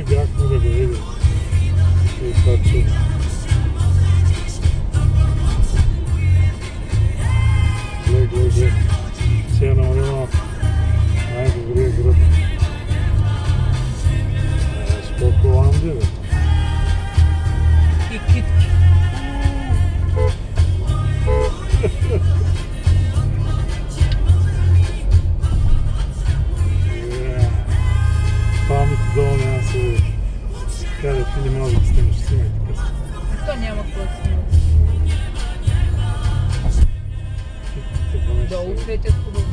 бяхме да го видим. И точно. Глед. Сега намали малко. Най-добрия гръб. Сколко ламби, бе? И китки. Палмите долу няма се видиш. Каде ти не може да снимаш, снимай така си. То няма какво да снимаш. Долу светят хубаво.